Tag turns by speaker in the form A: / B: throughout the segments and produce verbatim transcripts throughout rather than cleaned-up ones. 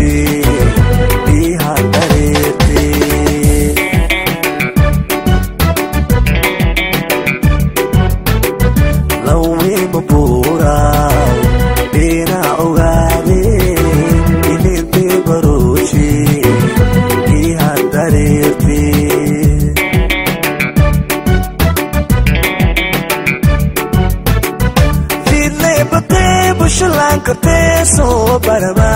A: biha dareerte lawi mabura bina ogaade ininte barochi biha dareerte bushlan karte so barama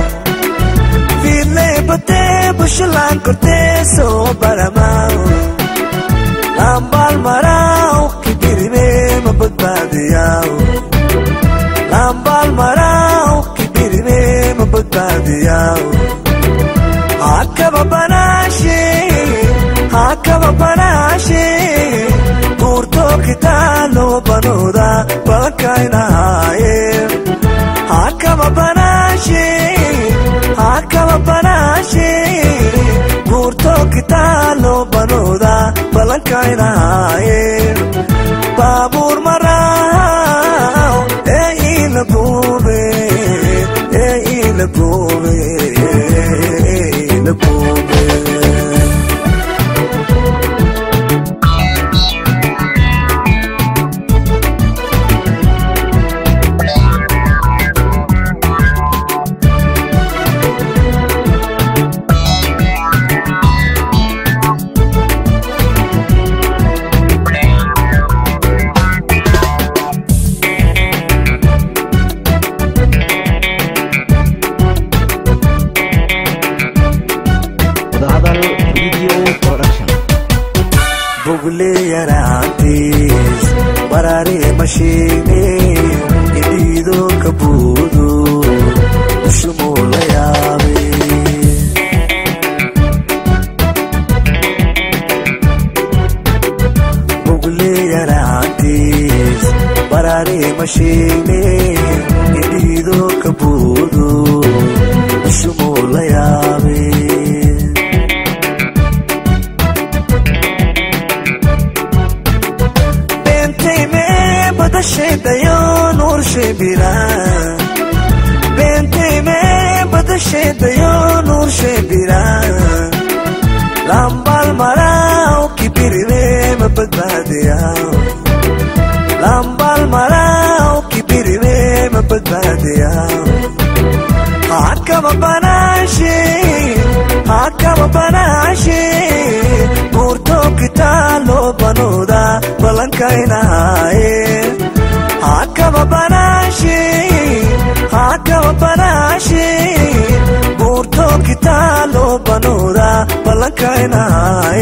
A: vile bate bushlan karte so barama lambal marao kibirme mabadiyao lambal marao kibirme mabadiyao akaba banashe akaba banashe kurto kitalo banoda bakaina haye Hakama banashe, hakama banashe, murto kitalo banoda balankaina ye, babur marao, e il bove, e il bove, e il bove. Bugle yaratis barare mashine idido kabudu shumula yawe Bugle yaratis barare mashine idido kabudu shumula yawe بدشيديو نور شبيرا بنتي مي بدشيديو نور شبيرا لامبال مراو كبيري مبدادياو لامبال مراو كبيري مبدادياو هاكما بناشي هاكما بناشي مورتو كتالو بنودا بلانكاينا Hakama banashe, hakama banashe, murto kitalo banoda balankaina.